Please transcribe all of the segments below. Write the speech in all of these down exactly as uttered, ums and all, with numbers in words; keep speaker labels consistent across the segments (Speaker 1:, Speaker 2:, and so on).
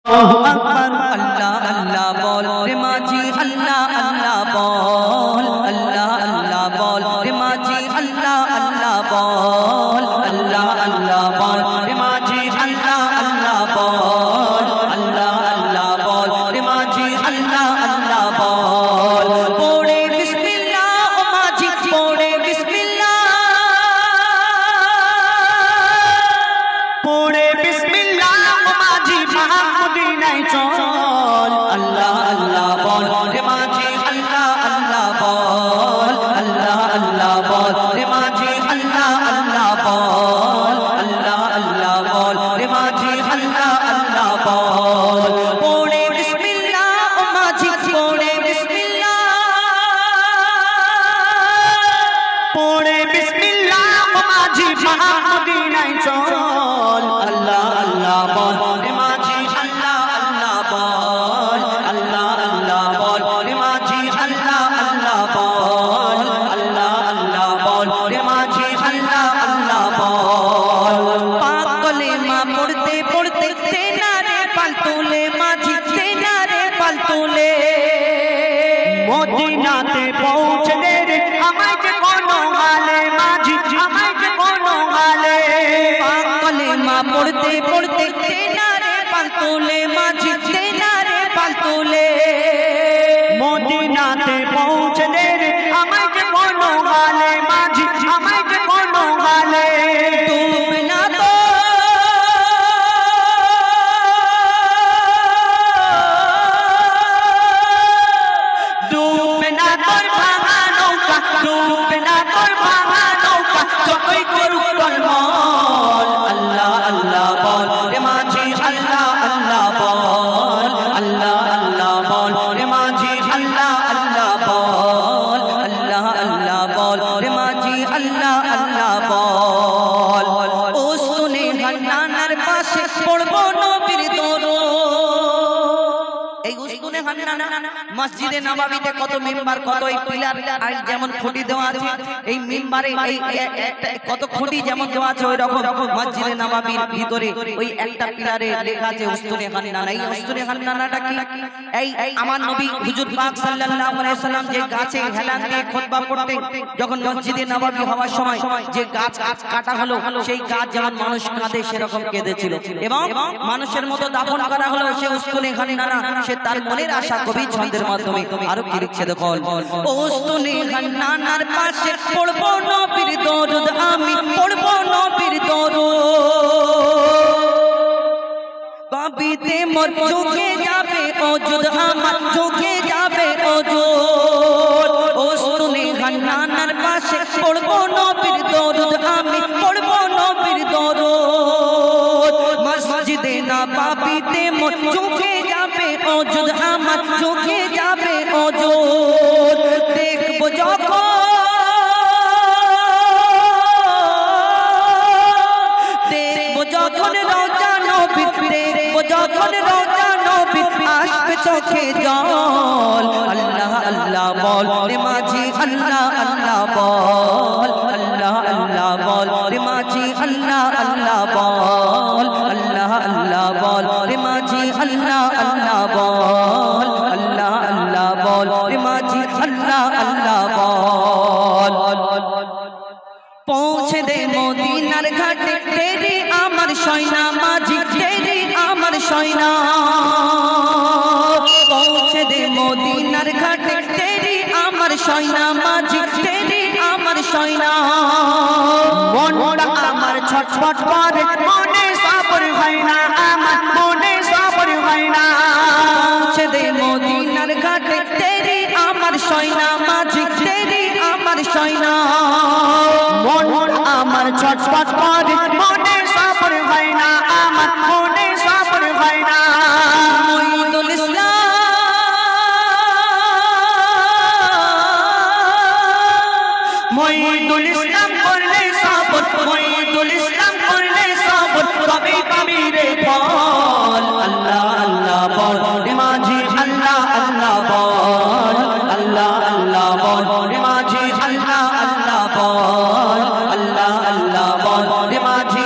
Speaker 1: আকবার আল্লাহ আল্লাহ বল রে মাঝি আল্লাহ আল্লাহ বল আল্লাহ আল্লাহ বল রে মাঝি আল্লাহ আল্লাহ বল আল্লাহ আল্লাহ বল রে মাঝি আল্লাহ আল্লাহ বল আল্লাহ আল্লাহ বল রে মাঝি আল্লাহ আল্লাহ বল পড়ে বিসমিল্লাহ ও মাঝি পড়ে বিসমিল্লাহ পড়ে বিসমিল্লাহ ও মাঝি মদিনায় চল আল্লাহ আল্লাহ বল রে মাঝি আল্লাহ আল্লাহ বল আল্লাহ আল্লাহ বল রে মাঝি আল্লাহ আল্লাহ বল আল্লাহ আল্লাহ বল রে মাঝি আল্লাহ আল্লাহ বল পড়ে বিসমিল্লাহ ও মাঝি পড়ে বিসমিল্লাহ পড়ে বিসমিল্লাহ ও মাঝি মদিনায় চল আল্লাহ আল্লাহ বল রে মাঝি আল্লাহ আল্লাহ বল আল্লাহ আল্লাহ বল রে মাঝি আল্লাহ আল্লাহ বল আল্লাহ আল্লাহ বল রে মাঝি আল্লাহ আল্লাহ বল পাক কলেমা পড়তে পড়তে তেনারে পাল তোলে মাঝি তেনারে পাল তোলে মদিনাতে পৌঁছলে রে আমায় যে কোনো গালে মাঝি আমায় যে কোনো গালে পাক কলেমা পড়তে পড়তে তেনারে পাল তোলে মাঝি তেনারে পাল তোলে মদিনাতে পৌঁছলে রে আমায় যে কোনো গালে মাঝি আমায় যে কোনো গালে ডুবে না তো ডুবে না তোর ভাঙা নৌকা ডুবে না তোর ভাঙা নৌকা যতই করুক টলমল আল্লাহ আল্লাহ বল রে মাঝি আল্লাহ আল্লাহ বল আল্লাহ আল্লাহ বল রে মাঝি আল্লাহ আল্লাহ বল আল্লাহ আল্লাহ বল রে মাঝি আল্লাহ আল্লাহ বল ওস্তুনে হান্নানার পাশে পড়বো নবীর দরুদ এই ওস্তুনে হান্নানা মসজিদে নববীতে কত মিম্বার কত এই পিলার আর যেমন খুঁটি দেওয়া আছে এই মিম্বারে এই কত খুঁটি যেমন দেওয়া আছে ওই রকম মসজিদে নববীর ভিতরে ওই একটা পিলারে লেখা আছে ওস্তুনে হান্নানা এই ওস্তুনে হান্নানাটা কি এই আমার নবী হুজুর পাক সাল্লাল্লাহু আলাইহি সাল্লাম যে গাছে হেলান দিয়ে খুতবা পড়তেন যখন মসজিদে নববী হওয়ার সময় যে গাছ কাটা হলো সেই গাছ যেমন মানুষ কাঁদে সেরকম কেঁদেছিল এবং মানুষের মতো দাফন করা হলো সে ওস্তুনে হান্নানা সে তার মনের আশা কবি ছন্দের মাধ্যমে আরো কি লিখছে দেখুন ওস্তুনে হান্নানার পাশে পড়বো নবীর দরুদ আমি পড়বো নবীর দরুদ কবিতে মোর চোখে যাবে ওজুদ আমার চোখে যাবে ওজুদ ওস্তুনে হান্নানার পাশে পড়বো নবীর দরুদ আমি পড়বো নবীর দরুদ মসজিদে নববীতে মোর চোখে যাবে ওজুদ আমার চোখে যাবে ওজুদ দেখবো যখন দেখবো যখন রওজা নবীর দেখবো যখন রওজা নবীর আসবে চোখে জল আল্লাহ আল্লাহ বল রে মাঝি আল্লাহ আল্লাহ বল আল্লাহ আল্লাহ বল রে মাঝি আল্লাহ আল্লাহ বল আল্লাহ আল্লাহ বল রে মাঝি আল্লাহ আল্লাহ বল আল্লাহ আল্লাহ বল রে মাঝি আল্লাহ আল্লাহ বল পৌঁছে দে মদিনার ঘাটে তেরি আমার সয়না মাঝি তেরি আমার সয়না পৌঁছে দে মদিনার ঘাটে তেরি আমার সয়না মাঝি তেরি আমার সয়না মনটা আমার ছটফট করে মনে সবর হয় না আমার মনে সবর হয় না পৌঁছে দে মদিনার ঘাটে তেরি আমার সয়না মাঝি তেরি আমার সয়না মন আমার ছটফট করে মনে সবর হয় না আমার মনে সবর হয় না মঈদুল ইসলাম মঈদুল ইসলাম করলে সবর মঈদুল ইসলাম করলে সবর কবে পাবি রে ফল আল্লাহ আল্লাহ বল রে মাঝি আল্লাহ আল্লাহ বল আল্লাহ আল্লাহ বল রে মাঝি আল্লাহ আল্লাহ বল আল্লাহ আল্লাহ বল রে মাঝি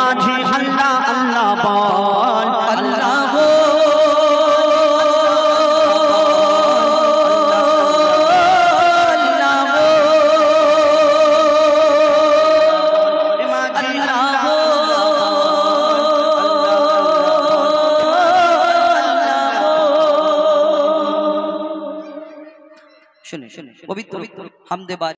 Speaker 2: মাঝে আল্লাহ আল্লাহ বল
Speaker 1: আল্লাহ গো শুনে শুনে পবিত্র হামদে